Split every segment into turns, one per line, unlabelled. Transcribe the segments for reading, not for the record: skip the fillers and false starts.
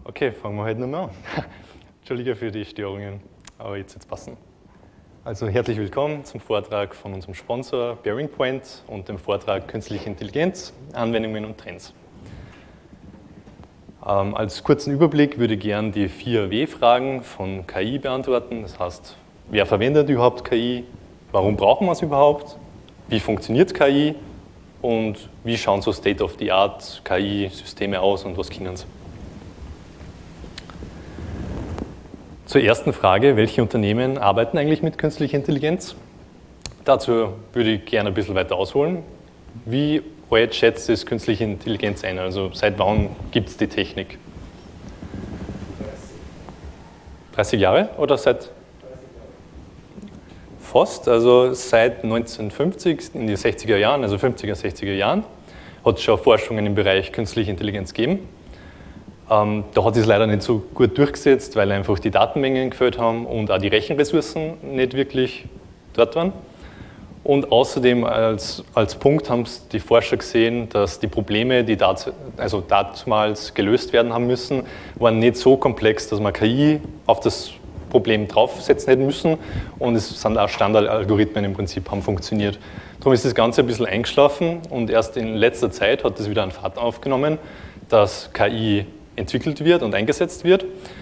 Okay, fangen wir halt nochmal an. Entschuldige für die Störungen, aber jetzt passen. Also herzlich willkommen zum Vortrag von unserem Sponsor Bearing Point und dem Vortrag Künstliche Intelligenz, Anwendungen und Trends. Als kurzen Überblick würde ich gerne die 4 W-Fragen von KI beantworten. Das heißt, wer verwendet überhaupt KI? Warum brauchen wir es überhaupt? Wie funktioniert KI? Und wie schauen so State-of-the-Art KI-Systeme aus und was können sie? Zur ersten Frage, welche Unternehmen arbeiten eigentlich mit künstlicher Intelligenz? Dazu würde ich gerne ein bisschen weiter ausholen. Wie alt schätzt es künstliche Intelligenz ein? Also seit wann gibt es die Technik? 30 Jahre oder seit? 30 Jahre. Fast, also seit 1950, in den 60er Jahren, also 50er, 60er Jahren, hat es schon Forschungen im Bereich künstliche Intelligenz gegeben. Da hat es leider nicht so gut durchgesetzt, weil einfach die Datenmengen gefehlt haben und auch die Rechenressourcen nicht wirklich dort waren. Und außerdem als Punkt haben die Forscher gesehen, dass die Probleme, die damals gelöst werden haben müssen, waren nicht so komplex, dass man KI auf das Problem draufsetzen hätten müssen. Und es sind auch Standardalgorithmen im Prinzip haben funktioniert. Darum ist das Ganze ein bisschen eingeschlafen und erst in letzter Zeit hat es wieder einen Fahrt aufgenommen, dass KI entwickelt wird und eingesetzt wird.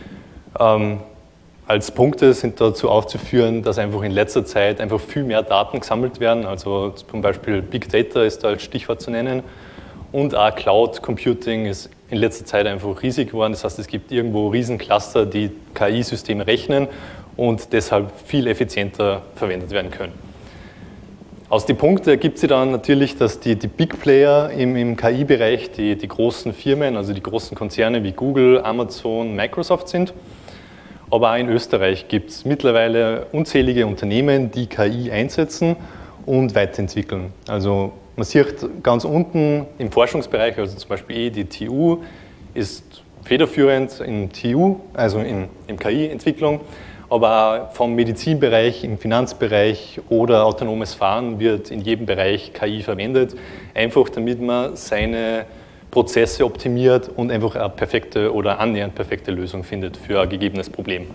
Als Punkte sind dazu aufzuführen, dass einfach in letzter Zeit einfach viel mehr Daten gesammelt werden, also zum Beispiel Big Data ist da als Stichwort zu nennen und auch Cloud Computing ist in letzter Zeit einfach riesig geworden, das heißt, es gibt irgendwo Riesencluster, die KI-Systeme rechnen und deshalb viel effizienter verwendet werden können. Aus den Punkten ergibt sich dann natürlich, dass die Big Player im KI-Bereich die großen Firmen, also die großen Konzerne wie Google, Amazon, Microsoft sind. Aber auch in Österreich gibt es mittlerweile unzählige Unternehmen, die KI einsetzen und weiterentwickeln. Also man sieht ganz unten im Forschungsbereich, also zum Beispiel die TU ist federführend im TU, also in KI-Entwicklung. Aber auch vom Medizinbereich, im Finanzbereich oder autonomes Fahren wird in jedem Bereich KI verwendet, einfach damit man seine Prozesse optimiert und einfach eine perfekte oder annähernd perfekte Lösung findet für ein gegebenes Problem.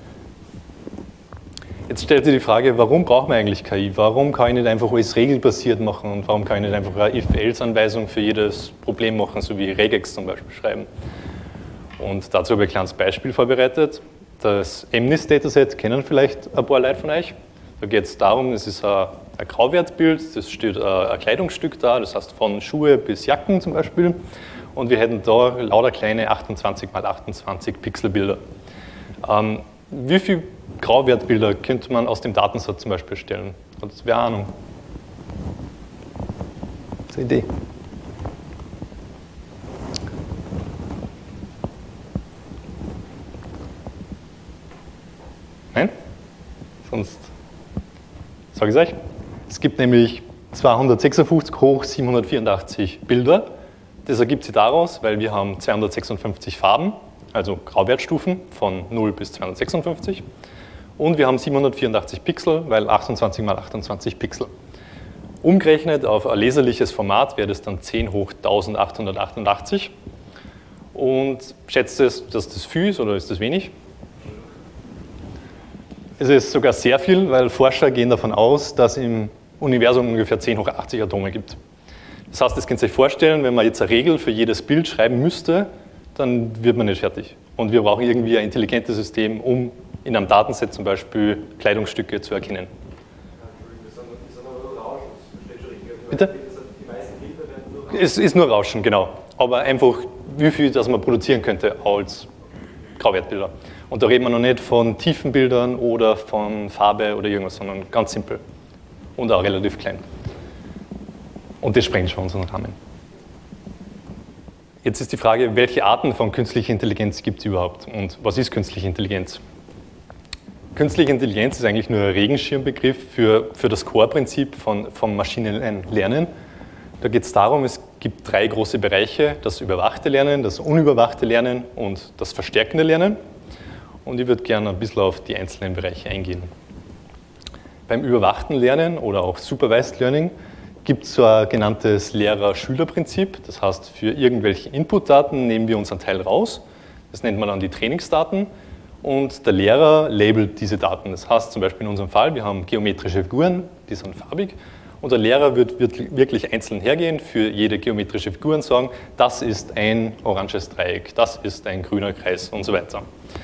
Jetzt stellt sich die Frage, warum braucht man eigentlich KI? Warum kann ich nicht einfach alles regelbasiert machen und warum kann ich nicht einfach eine If-Else-Anweisung für jedes Problem machen, so wie Regex zum Beispiel schreiben? Und dazu habe ich ein kleines Beispiel vorbereitet. Das MNIST-Dataset kennen vielleicht ein paar Leute von euch. Da geht es darum, es ist ein Grauwertbild, das steht ein Kleidungsstück da, das heißt von Schuhe bis Jacken zum Beispiel. Und wir hätten da lauter kleine 28 x 28 Pixelbilder. Wie viele Grauwertbilder könnte man aus dem Datensatz zum Beispiel stellen? Hat wer Ahnung? Das ist eine Idee. Nein? Sonst sage ich es euch. Es gibt nämlich 256 hoch 784 Bilder. Das ergibt sich daraus, weil wir haben 256 Farben, also Grauwertstufen von 0 bis 256. Und wir haben 784 Pixel, weil 28 x 28 Pixel. Umgerechnet auf ein leserliches Format wäre das dann 10 hoch 1888. Und schätzt es, dass das viel ist oder ist das wenig? Es ist sogar sehr viel, weil Forscher gehen davon aus, dass im Universum ungefähr 10 hoch 80 Atome gibt. Das heißt, das könnt ihr euch vorstellen, wenn man jetzt eine Regel für jedes Bild schreiben müsste, dann wird man nicht fertig. Und wir brauchen irgendwie ein intelligentes System, um in einem Datenset zum Beispiel Kleidungsstücke zu erkennen. Bitte? Es ist nur Rauschen, genau. Aber einfach, wie viel das man produzieren könnte als Grauwertbilder. Und da reden wir noch nicht von tiefen Bildern oder von Farbe oder irgendwas, sondern ganz simpel und auch relativ klein. Und das sprengt schon unseren Rahmen. Jetzt ist die Frage, welche Arten von künstlicher Intelligenz gibt es überhaupt und was ist künstliche Intelligenz? Künstliche Intelligenz ist eigentlich nur ein Regenschirmbegriff für das Core-Prinzip vom maschinellen Lernen. Da geht es darum, es gibt 3 große Bereiche, das überwachte Lernen, das unüberwachte Lernen und das verstärkende Lernen. Und ich würde gerne ein bisschen auf die einzelnen Bereiche eingehen. Beim überwachten Lernen oder auch Supervised Learning gibt es so ein genanntes Lehrer-Schüler-Prinzip. Das heißt, für irgendwelche Inputdaten nehmen wir uns einen Teil raus, Das nennt man dann die Trainingsdaten. Und der Lehrer labelt diese Daten. Das heißt zum Beispiel in unserem Fall, wir haben geometrische Figuren, die sind farbig. Und der Lehrer wird wirklich einzeln hergehen, für jede geometrische Figur und sagen, das ist ein oranges Dreieck, das ist ein grüner Kreis und so weiter.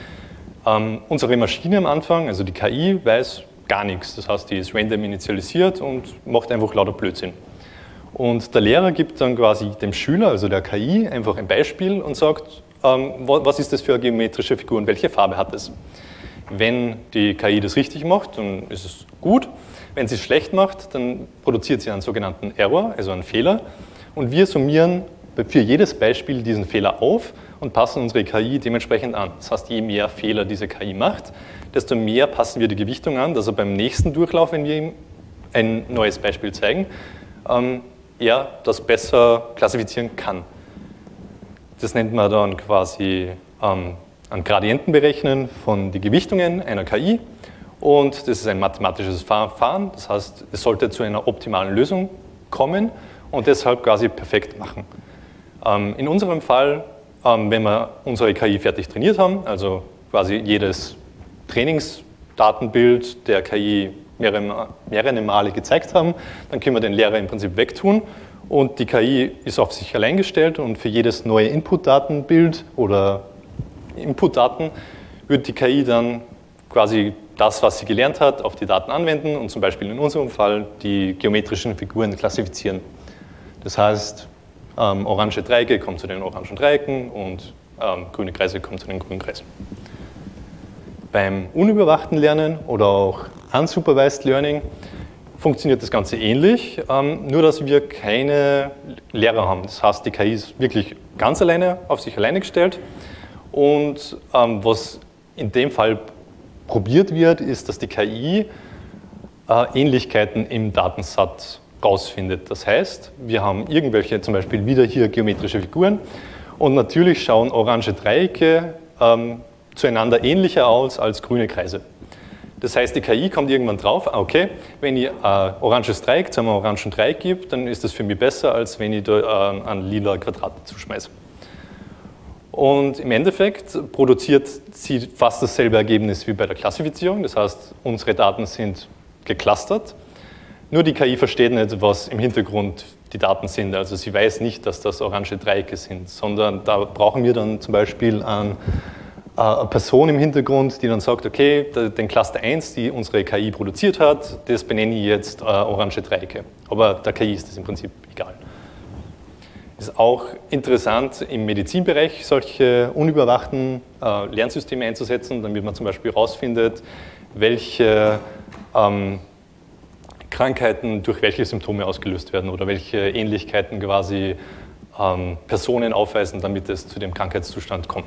Unsere Maschine am Anfang, also die KI, weiß gar nichts. Das heißt, die ist random initialisiert und macht einfach lauter Blödsinn. Und der Lehrer gibt dann quasi dem Schüler, also der KI, einfach ein Beispiel und sagt, was ist das für eine geometrische Figur und welche Farbe hat es? Wenn die KI das richtig macht, dann ist es gut. Wenn sie es schlecht macht, dann produziert sie einen sogenannten Error, also einen Fehler. Und wir summieren für jedes Beispiel diesen Fehler auf und passen unsere KI dementsprechend an. Das heißt, je mehr Fehler diese KI macht, desto mehr passen wir die Gewichtung an, dass er beim nächsten Durchlauf, wenn wir ihm ein neues Beispiel zeigen, er das besser klassifizieren kann. Das nennt man dann quasi ein Gradientenberechnen von den Gewichtungen einer KI. Und das ist ein mathematisches Verfahren. Das heißt, es sollte zu einer optimalen Lösung kommen und deshalb quasi perfekt machen. In unserem Fall, wenn wir unsere KI fertig trainiert haben, also quasi jedes Trainingsdatenbild der KI mehrere Male gezeigt haben, dann können wir den Lehrer im Prinzip wegtun und die KI ist auf sich allein gestellt und für jedes neue Input-Datenbild oder Input-Daten wird die KI dann quasi das, was sie gelernt hat, auf die Daten anwenden und zum Beispiel in unserem Fall die geometrischen Figuren klassifizieren. Das heißt, orange Dreiecke kommen zu den orangen Dreiecken und grüne Kreise kommen zu den grünen Kreisen. Beim unüberwachten Lernen oder auch unsupervised Learning funktioniert das Ganze ähnlich, nur dass wir keine Lehrer haben. Das heißt, die KI ist wirklich ganz alleine auf sich alleine gestellt und was in dem Fall probiert wird, ist, dass die KI Ähnlichkeiten im Datensatz rausfindet. Das heißt, wir haben irgendwelche, zum Beispiel wieder hier geometrische Figuren und natürlich schauen orange Dreiecke zueinander ähnlicher aus als grüne Kreise. Das heißt, die KI kommt irgendwann drauf, okay, wenn ich ein oranges Dreieck zu einem orangen Dreieck gebe, dann ist das für mich besser, als wenn ich da ein lila Quadrat zuschmeiße. Und im Endeffekt produziert sie fast dasselbe Ergebnis wie bei der Klassifizierung. Das heißt, unsere Daten sind geclustert. Nur die KI versteht nicht, was im Hintergrund die Daten sind. Also sie weiß nicht, dass das orange Dreiecke sind, sondern da brauchen wir dann zum Beispiel eine Person im Hintergrund, die dann sagt, okay, den Cluster 1, die unsere KI produziert hat, das benenne ich jetzt orange Dreiecke. Aber der KI ist das im Prinzip egal. Ist auch interessant, im Medizinbereich solche unüberwachten Lernsysteme einzusetzen, damit man zum Beispiel herausfindet, welche Krankheiten durch welche Symptome ausgelöst werden oder welche Ähnlichkeiten quasi Personen aufweisen, damit es zu dem Krankheitszustand kommt.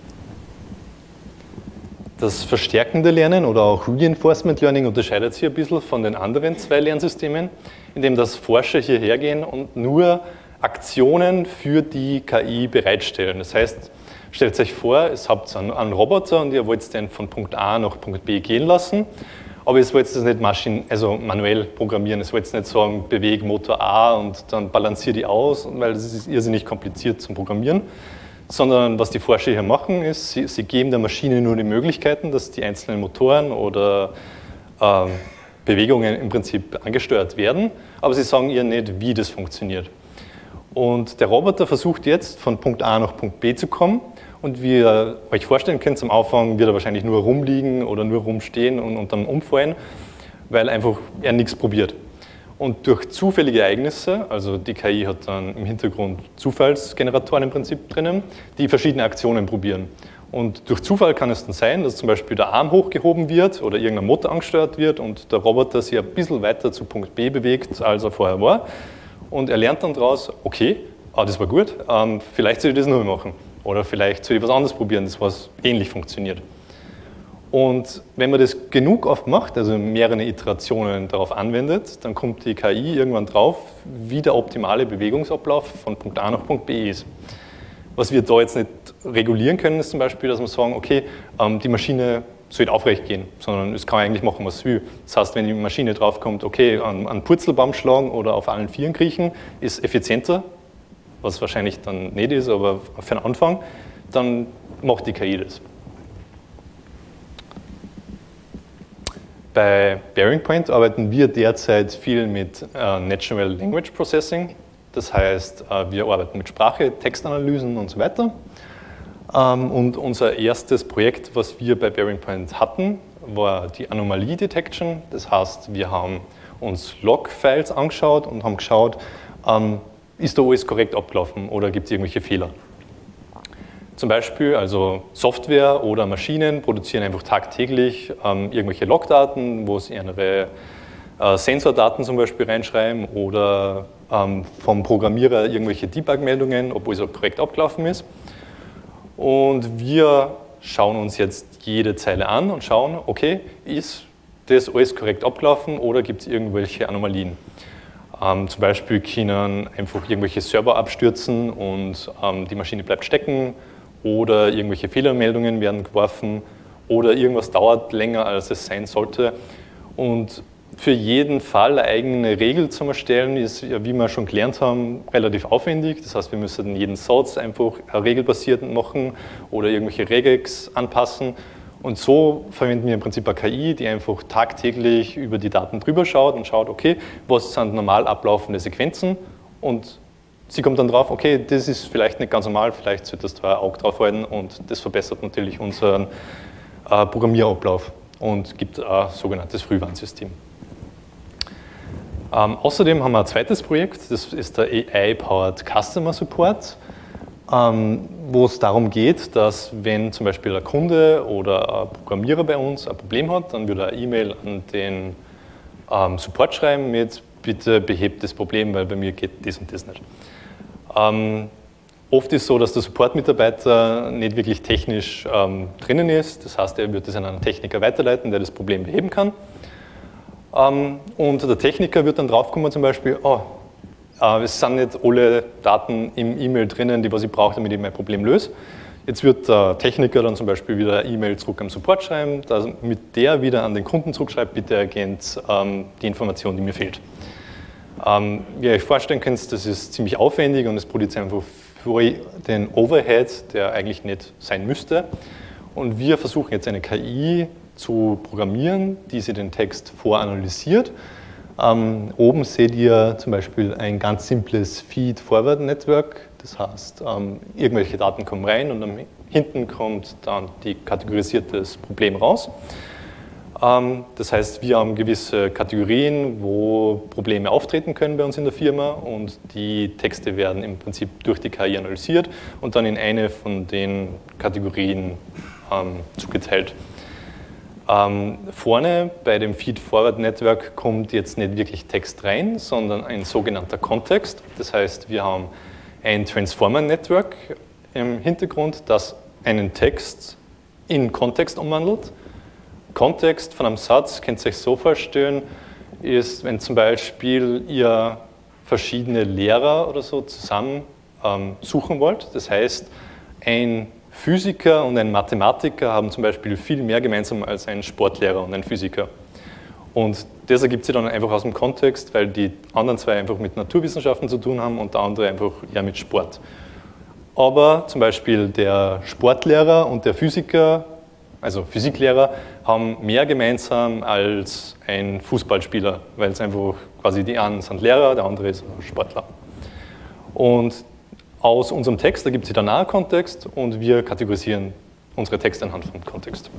Das verstärkende Lernen oder auch Reinforcement Learning unterscheidet sich ein bisschen von den anderen zwei Lernsystemen, indem das Forscher hierher gehen und nur Aktionen für die KI bereitstellen. Das heißt, stellt euch vor, ihr habt einen Roboter und ihr wollt den von Punkt A nach Punkt B gehen lassen, aber ihr wollt das nicht manuell programmieren. Ihr wollt nicht sagen, bewege Motor A und dann balanciert die aus, weil das ist irrsinnig kompliziert zum Programmieren. Sondern was die Forscher hier machen, ist, sie geben der Maschine nur die Möglichkeiten, dass die einzelnen Motoren oder Bewegungen im Prinzip angesteuert werden, aber sie sagen ihr nicht, wie das funktioniert. Und der Roboter versucht jetzt von Punkt A nach Punkt B zu kommen und wie ihr euch vorstellen könnt, am Anfang wird er wahrscheinlich nur rumliegen oder nur rumstehen und dann umfallen, weil einfach er nichts probiert. Und durch zufällige Ereignisse, also die KI hat dann im Hintergrund Zufallsgeneratoren im Prinzip drinnen, die verschiedene Aktionen probieren. Und durch Zufall kann es dann sein, dass zum Beispiel der Arm hochgehoben wird oder irgendein Motor angesteuert wird und der Roboter sich ein bisschen weiter zu Punkt B bewegt, als er vorher war. Und er lernt dann daraus, okay, das war gut, vielleicht soll ich das noch machen. Oder vielleicht soll ich was anderes probieren, das was ähnlich funktioniert. Und wenn man das genug oft macht, also mehrere Iterationen darauf anwendet, dann kommt die KI irgendwann drauf, wie der optimale Bewegungsablauf von Punkt A nach Punkt B ist. Was wir da jetzt nicht regulieren können, ist zum Beispiel, dass wir sagen, okay, die Maschine soll aufrecht gehen, sondern es kann eigentlich machen, was es will. Das heißt, wenn die Maschine draufkommt, okay, an Purzelbaum schlagen oder auf allen Vieren kriechen, ist effizienter, was wahrscheinlich dann nicht ist, aber für den Anfang. dann macht die KI das. Bei BearingPoint arbeiten wir derzeit viel mit Natural Language Processing. Das heißt, wir arbeiten mit Sprache, Textanalysen und so weiter. Und unser erstes Projekt, was wir bei BearingPoint hatten, war die Anomalie Detection. Das heißt, wir haben uns Log-Files angeschaut und haben geschaut, ist da alles korrekt abgelaufen oder gibt es irgendwelche Fehler. Zum Beispiel, also Software oder Maschinen produzieren einfach tagtäglich irgendwelche Logdaten, wo sie ihre Sensordaten zum Beispiel reinschreiben oder vom Programmierer irgendwelche Debug-Meldungen, ob alles korrekt abgelaufen ist. Und wir schauen uns jetzt jede Zeile an und schauen, okay, ist das alles korrekt abgelaufen oder gibt es irgendwelche Anomalien? Zum Beispiel können einfach irgendwelche Server abstürzen und die Maschine bleibt stecken oder irgendwelche Fehlermeldungen werden geworfen oder irgendwas dauert länger, als es sein sollte. Und für jeden Fall eine eigene Regel zu erstellen, ist, wie wir schon gelernt haben, relativ aufwendig. Das heißt, wir müssen jeden Satz einfach regelbasiert machen oder irgendwelche Regex anpassen. Und so verwenden wir im Prinzip eine KI, die einfach tagtäglich über die Daten drüber schaut und schaut, okay, was sind normal ablaufende Sequenzen, und sie kommt dann drauf, okay, das ist vielleicht nicht ganz normal, vielleicht solltest du ein Auge drauf halten, und das verbessert natürlich unseren Programmierablauf und gibt ein sogenanntes Frühwarnsystem. Außerdem haben wir ein zweites Projekt, das ist der AI-Powered Customer Support, wo es darum geht, dass wenn zum Beispiel ein Kunde oder ein Programmierer bei uns ein Problem hat, dann würde er eine E-Mail an den Support schreiben mit bitte behebt das Problem, weil bei mir geht das und das nicht. Oft ist es so, dass der Support-Mitarbeiter nicht wirklich technisch drinnen ist, das heißt, er wird das an einen Techniker weiterleiten, der das Problem beheben kann. Und der Techniker wird dann draufkommen zum Beispiel, es sind nicht alle Daten im E-Mail drinnen, die was ich brauche, damit ich mein Problem löse. Jetzt wird der Techniker dann zum Beispiel wieder eine E-Mail zurück am Support schreiben, damit der wieder an den Kunden zurückschreibt, bitte ergänzt die Information, die mir fehlt. Wie ihr euch vorstellen könnt, das ist ziemlich aufwendig und es produziert einfach für den Overhead, der eigentlich nicht sein müsste. Und wir versuchen jetzt eine KI zu programmieren, die sich den Text voranalysiert. Oben seht ihr zum Beispiel ein ganz simples Feed-Forward-Network. Das heißt, irgendwelche Daten kommen rein und hinten kommt dann die kategorisiertes Problem raus. Das heißt, wir haben gewisse Kategorien, wo Probleme auftreten können bei uns in der Firma, und die Texte werden im Prinzip durch die KI analysiert und dann in eine von den Kategorien zugeteilt. Vorne bei dem Feed-Forward-Network kommt jetzt nicht wirklich Text rein, sondern ein sogenannter Kontext. Das heißt, wir haben ein Transformer-Network im Hintergrund, das einen Text in Kontext umwandelt. Kontext von einem Satz, könnt ihr euch so vorstellen, ist, wenn zum Beispiel ihr verschiedene Lehrer oder so zusammen suchen wollt. Das heißt, ein Physiker und ein Mathematiker haben zum Beispiel viel mehr gemeinsam als ein Sportlehrer und ein Physiker. Und das ergibt sich dann einfach aus dem Kontext, weil die anderen zwei einfach mit Naturwissenschaften zu tun haben und der andere einfach eher mit Sport. Aber zum Beispiel der Sportlehrer und der Physiker, also Physiklehrer, haben mehr gemeinsam als ein Fußballspieler, weil es einfach quasi die einen sind Lehrer, der andere ist Sportler. Und aus unserem Text ergibt sich dann auch ein Kontext und wir kategorisieren unsere Texte anhand von Kontext.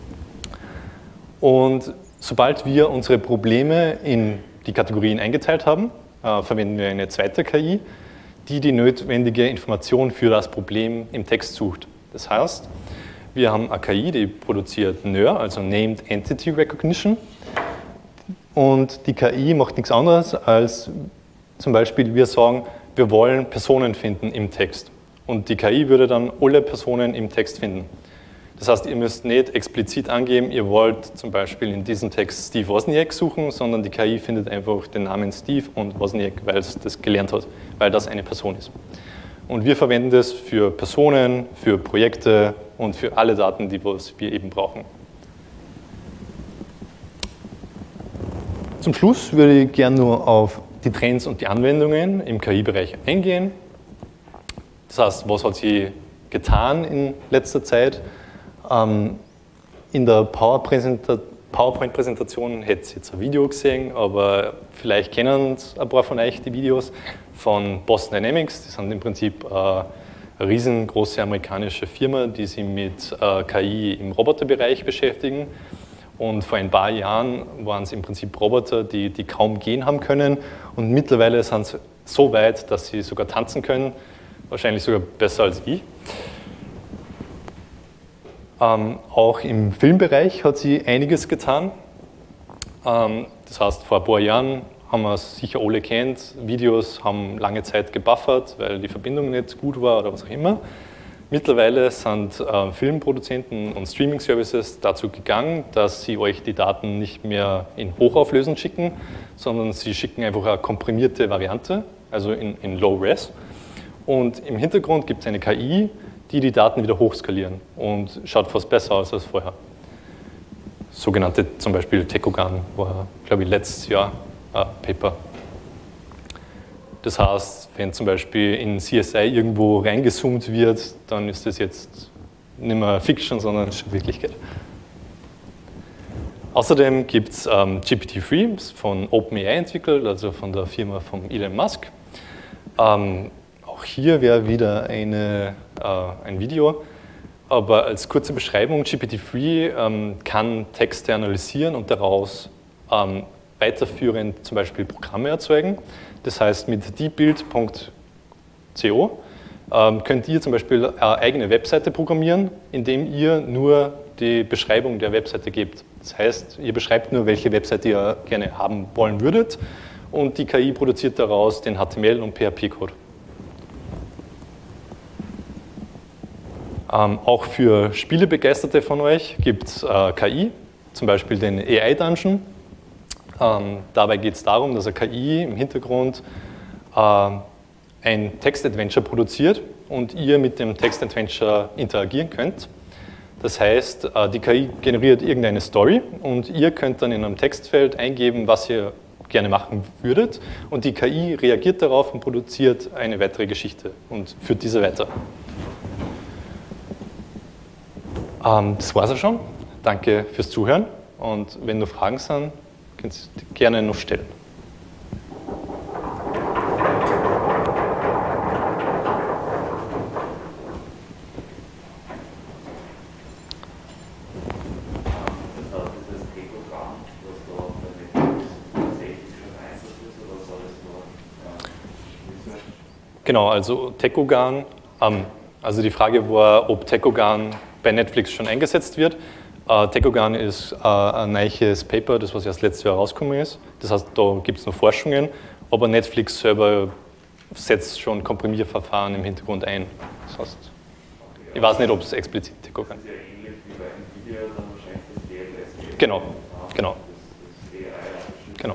Und sobald wir unsere Probleme in die Kategorien eingeteilt haben, verwenden wir eine zweite KI, die die notwendige Information für das Problem im Text sucht. Das heißt, wir haben eine KI, die produziert NER, also Named Entity Recognition. Und die KI macht nichts anderes als zum Beispiel, wir sagen, wir wollen Personen finden im Text. Und die KI würde dann alle Personen im Text finden. Das heißt, ihr müsst nicht explizit angeben, ihr wollt zum Beispiel in diesem Text Steve Wozniak suchen, sondern die KI findet einfach den Namen Steve und Wozniak, weil es das gelernt hat, weil das eine Person ist. Und wir verwenden das für Personen, für Projekte und für alle Daten, die wir eben brauchen. Zum Schluss würde ich gerne nur auf die Trends und die Anwendungen im KI-Bereich eingehen. Das heißt, was hat sich getan in letzter Zeit. In der PowerPoint-Präsentation hätte ihr jetzt ein Video gesehen, aber vielleicht kennen ein paar von euch die Videos von Boston Dynamics. Die sind im Prinzip eine riesengroße amerikanische Firma, die sich mit KI im Roboterbereich beschäftigen. Und vor ein paar Jahren waren es im Prinzip Roboter, die kaum gehen haben können. Und mittlerweile sind sie so weit, dass sie sogar tanzen können. Wahrscheinlich sogar besser als ich. Auch im Filmbereich hat sie einiges getan. Das heißt, vor ein paar Jahren haben wir es sicher alle kennt. Videos haben lange Zeit gebuffert, weil die Verbindung nicht gut war oder was auch immer. Mittlerweile sind Filmproduzenten und Streaming-Services dazu gegangen, dass sie euch die Daten nicht mehr in hochauflösend schicken, sondern sie schicken einfach eine komprimierte Variante, also in Low-Res. Und im Hintergrund gibt es eine KI, die Daten wieder hochskalieren und schaut fast besser aus als vorher. Sogenannte zum Beispiel Tekogan war, glaube ich, letztes Jahr ein Paper. Das heißt, wenn zum Beispiel in CSI irgendwo reingezoomt wird, dann ist das jetzt nicht mehr Fiction, sondern schon Wirklichkeit. Außerdem gibt es GPT-3 von OpenAI entwickelt, also von der Firma von Elon Musk. Auch hier wäre wieder ein Video, aber als kurze Beschreibung, GPT-3 kann Texte analysieren und daraus weiterführend zum Beispiel Programme erzeugen. Das heißt, mit deepbuild.co könnt ihr zum Beispiel eine eigene Webseite programmieren, indem ihr nur die Beschreibung der Webseite gebt. Das heißt, ihr beschreibt nur, welche Webseite ihr gerne haben wollen würdet und die KI produziert daraus den HTML- und PHP-Code. Auch für Spielebegeisterte von euch gibt es KI, zum Beispiel den AI Dungeon. Dabei geht es darum, dass eine KI im Hintergrund ein Text-Adventure produziert und ihr mit dem Text-Adventure interagieren könnt. Das heißt, die KI generiert irgendeine Story und ihr könnt dann in einem Textfeld eingeben, was ihr gerne machen würdet und die KI reagiert darauf und produziert eine weitere Geschichte und führt diese weiter. Das war es auch schon. Danke fürs Zuhören und wenn noch Fragen sind, könnt ihr die gerne noch stellen. Genau, also Tekogan, also die Frage war, ob Tekogan bei Netflix schon eingesetzt wird. Tekogan ist ein neues Paper, das was erst letztes Jahr rausgekommen ist. Das heißt, da gibt es noch Forschungen, aber Netflix selber setzt schon Komprimierverfahren im Hintergrund ein. Das heißt, ich weiß nicht, ob es explizit Tekogan ist. Das ist ja ähnlich wie bei Nvidia, dann wahrscheinlich das DLSS. Genau, genau. Das AI, genau.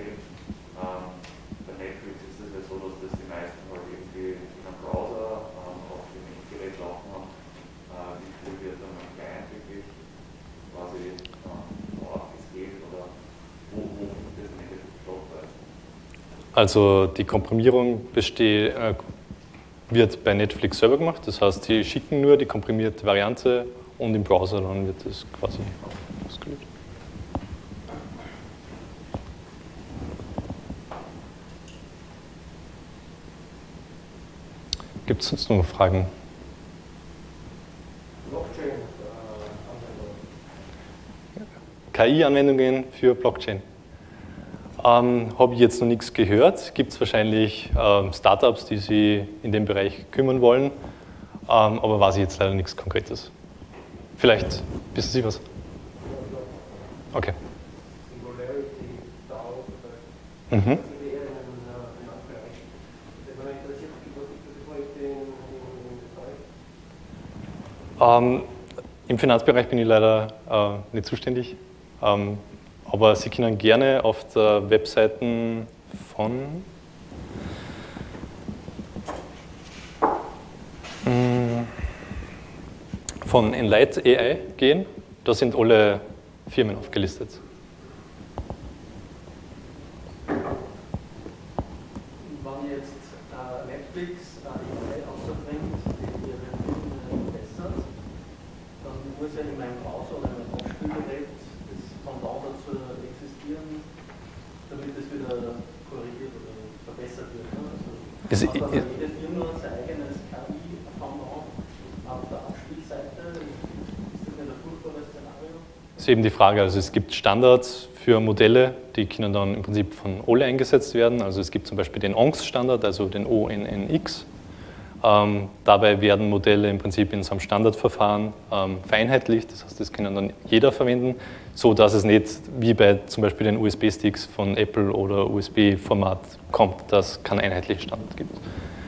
Bei Netflix ist es ja so, dass das die meisten halt irgendwie in einem Browser auf dem Endgerät laufen haben. Wie viel wird dann am Client wirklich quasi abgescaled oder wo findet das im Endeffekt statt? Also die Komprimierung wird bei Netflix selber gemacht, das heißt, die schicken nur die komprimierte Variante und im Browser dann wird das quasi ausgelöst. Gibt es sonst noch Fragen? KI-Anwendungen für Blockchain. Habe ich jetzt noch nichts gehört. Gibt es wahrscheinlich Startups, die sich in dem Bereich kümmern wollen, aber weiß ich jetzt leider nichts Konkretes. Vielleicht wissen Sie was? Okay. Mhm. Im Finanzbereich bin ich leider nicht zuständig, aber Sie können gerne auf der Webseite von Enlight AI gehen. Da sind alle Firmen aufgelistet.
Wenn jetzt Netflix AI außerbringt, muss ja in meinem Browser oder in meinem Abspielgerät das von da dazu existieren, damit es wieder korrigiert oder verbessert wird. Ne? Also hat aber jede Firma sein eigenes KI-Pendant auf der Abspielseite. Ist das nicht ein furchtbares Szenario?
Das ist eben die Frage, also es gibt Standards für Modelle, die können dann im Prinzip von alle eingesetzt werden. Also es gibt zum Beispiel den ONNX-Standard, also den ONNX. Dabei werden Modelle im Prinzip in so einem Standardverfahren vereinheitlicht, das heißt, das kann dann jeder verwenden, so dass es nicht wie bei zum Beispiel den USB-Sticks von Apple oder USB-Format kommt, dass es keinen einheitlichen Standard gibt.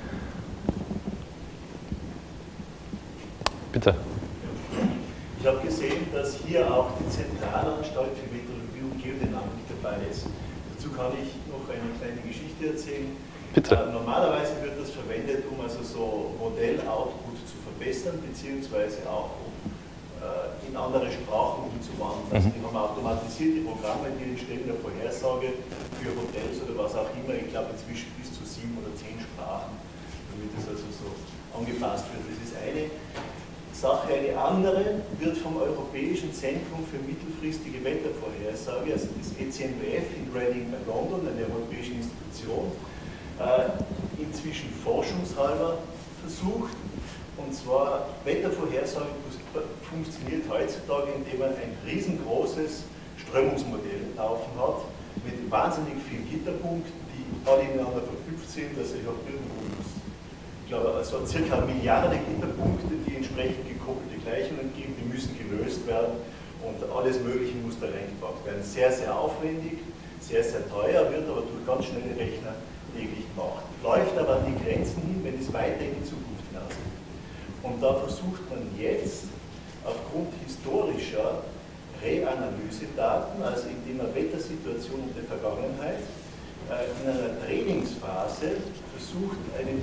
Bitte.
Ich habe gesehen, dass hier auch die Zentralanstalt für Meteorologie und Geodynamik dabei ist. Dazu kann ich noch eine kleine Geschichte erzählen.
Bitte.
Normalerweise wird das verwendet, um also so Modell-Output zu verbessern, beziehungsweise auch um in andere Sprachen umzuwandeln. Also die haben automatisierte Programme, die entstehen eine Vorhersage für Hotels oder was auch immer, ich glaube inzwischen bis zu 7 oder 10 Sprachen, damit es also so angepasst wird. Das ist eine Sache. Eine andere wird vom Europäischen Zentrum für mittelfristige Wettervorhersage, also das ECMWF in Reading bei London, eine europäische Institution, inzwischen forschungshalber versucht. Und zwar Wettervorhersage funktioniert heutzutage, indem man ein riesengroßes Strömungsmodell laufen hat, mit wahnsinnig vielen Gitterpunkten, die alle ineinander verknüpft sind. Also ich habe irgendwo, ich glaube, also circa 1 Milliarde Gitterpunkte, die entsprechend gekoppelte Gleichungen geben, die müssen gelöst werden und alles Mögliche muss da reingepackt werden. Sehr, sehr aufwendig, sehr, sehr teuer, wird aber durch ganz schnelle Rechner täglich gemacht. Läuft aber an die Grenzen hin, wenn es weiter in die Zukunft hinausgeht. Und da versucht man jetzt aufgrund historischer Reanalysedaten, also indem man Wettersituationen der Vergangenheit in einer Trainingsphase versucht,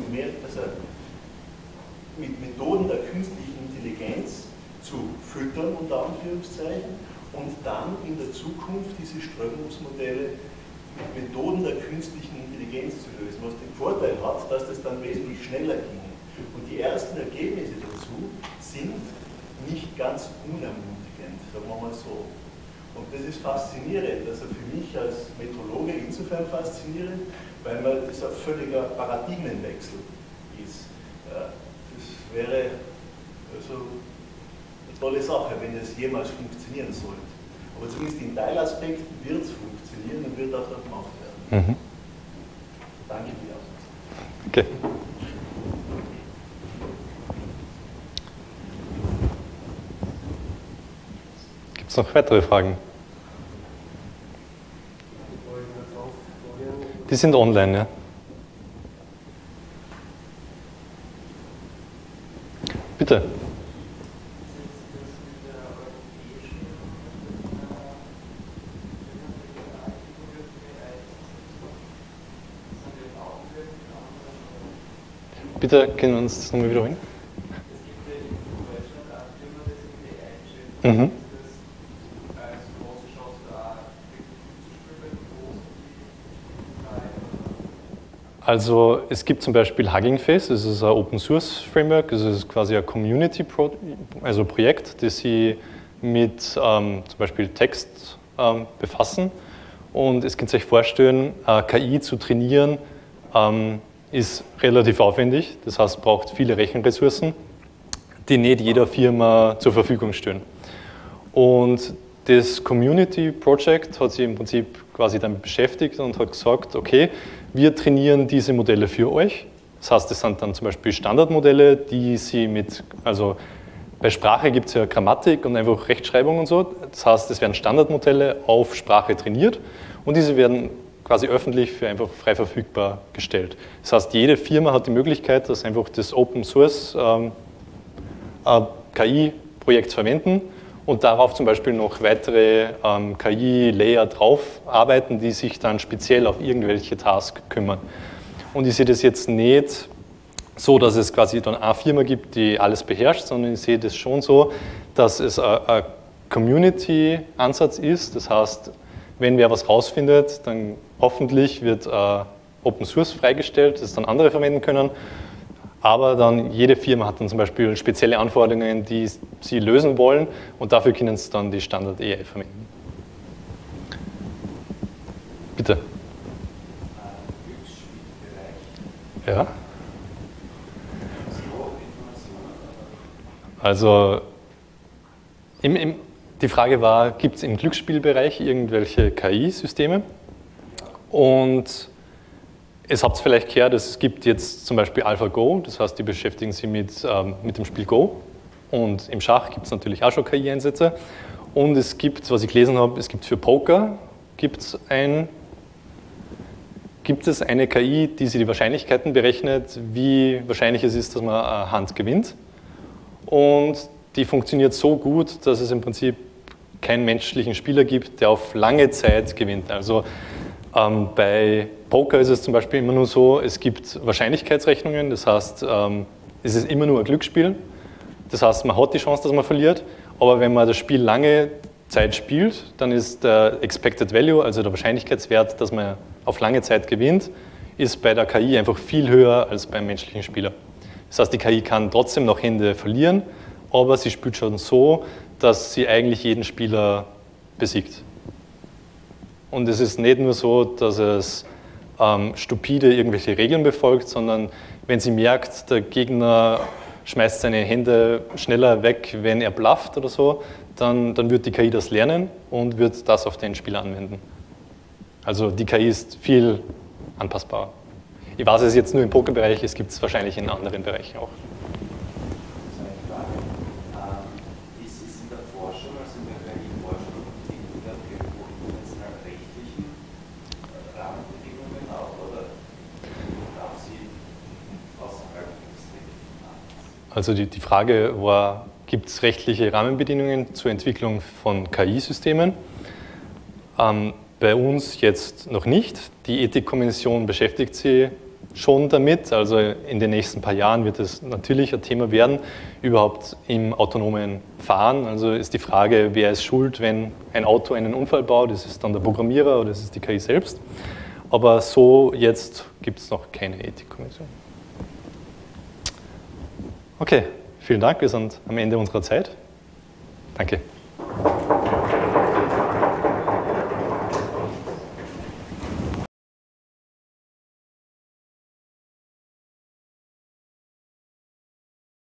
mit Methoden der künstlichen Intelligenz zu füttern, unter Anführungszeichen, und dann in der Zukunft diese Strömungsmodelle mit Methoden der künstlichen Intelligenz zu lösen, was den Vorteil hat, dass das dann wesentlich schneller ging. Und die ersten Ergebnisse dazu sind nicht ganz unermutigend, sagen wir mal so. Und das ist faszinierend, also für mich als Meteorologe insofern faszinierend, weil das ein völliger Paradigmenwechsel ist. Das wäre also eine tolle Sache, wenn es jemals funktionieren sollte. Aber zumindest in Teilaspekten wird es funktionieren und wird auch dann gemacht werden. Danke für die Aufmerksamkeit.
Okay. Gibt es noch weitere Fragen? Die sind online, ja. Bitte. Bitte können wir uns das nochmal wiederholen? Mhm. Also es gibt zum Beispiel Hugging Face, das ist ein Open Source Framework, das ist quasi ein Projekt, das sich mit zum Beispiel Text befassen. Und es kann sich vorstellen, KI zu trainieren ist relativ aufwendig, das heißt, braucht viele Rechenressourcen, die nicht jeder Firma zur Verfügung stehen. Und das Community Project hat sich im Prinzip quasi damit beschäftigt und hat gesagt, okay, wir trainieren diese Modelle für euch. Das heißt, das sind dann zum Beispiel Standardmodelle, die sie also bei Sprache gibt es ja Grammatik und einfach Rechtschreibung und so. Das heißt, es werden Standardmodelle auf Sprache trainiert und diese werden quasi öffentlich für einfach frei verfügbar gestellt. Das heißt, jede Firma hat die Möglichkeit, dass einfach das Open Source KI-Projekt verwenden und darauf zum Beispiel noch weitere KI-Layer drauf arbeiten, die sich dann speziell auf irgendwelche Tasks kümmern. Und ich sehe das jetzt nicht so, dass es quasi dann eine Firma gibt, die alles beherrscht, sondern ich sehe das schon so, dass es ein Community-Ansatz ist. Das heißt, wenn wer was rausfindet, dann hoffentlich wird Open Source freigestellt, das dann andere verwenden können. Aber dann jede Firma hat dann zum Beispiel spezielle Anforderungen, die sie lösen wollen und dafür können sie dann die Standard AI verwenden. Bitte. Ja. Also die Frage war, gibt es im Glücksspielbereich irgendwelche KI-Systeme? Und es habt vielleicht gehört, es gibt jetzt zum Beispiel AlphaGo, das heißt, die beschäftigen sich mit dem Spiel Go. Und im Schach gibt es natürlich auch schon KI-Einsätze. Und es gibt, was ich gelesen habe, es gibt für Poker gibt es eine KI, die sich die Wahrscheinlichkeiten berechnet, wie wahrscheinlich es ist, dass man eine Hand gewinnt. Und die funktioniert so gut, dass es im Prinzip keinen menschlichen Spieler gibt, der auf lange Zeit gewinnt. Also bei Poker ist es zum Beispiel immer nur so, es gibt Wahrscheinlichkeitsrechnungen, das heißt, es ist immer nur ein Glücksspiel. Das heißt, man hat die Chance, dass man verliert, aber wenn man das Spiel lange Zeit spielt, dann ist der Expected Value, also der Wahrscheinlichkeitswert, dass man auf lange Zeit gewinnt, ist bei der KI einfach viel höher als beim menschlichen Spieler. Das heißt, die KI kann trotzdem noch Hände verlieren, aber sie spielt schon so, dass sie eigentlich jeden Spieler besiegt. Und es ist nicht nur so, dass es stupide irgendwelche Regeln befolgt, sondern wenn sie merkt, der Gegner schmeißt seine Hände schneller weg, wenn er blufft oder so, dann wird die KI das lernen und wird das auf den Spieler anwenden. Also die KI ist viel anpassbarer. Ich weiß es jetzt nur im Pokerbereich, es gibt es wahrscheinlich in anderen Bereichen auch.
Ist es in der Forschung, also in der KI-Forschung, irgendwelche rechtlichen Rahmenbedingungen auch, oder darf sie außerhalb des rechtlichen Rahmens?
Also die Frage war, gibt es rechtliche Rahmenbedingungen zur Entwicklung von KI-Systemen? Bei uns jetzt noch nicht. Die Ethikkommission beschäftigt sich schon damit. Also in den nächsten paar Jahren wird es natürlich ein Thema werden, überhaupt im autonomen Fahren. Also ist die Frage, wer ist schuld, wenn ein Auto einen Unfall baut? Ist es dann der Programmierer oder ist es die KI selbst? Aber so jetzt gibt es noch keine Ethikkommission. Okay, vielen Dank. Wir sind am Ende unserer Zeit. Danke.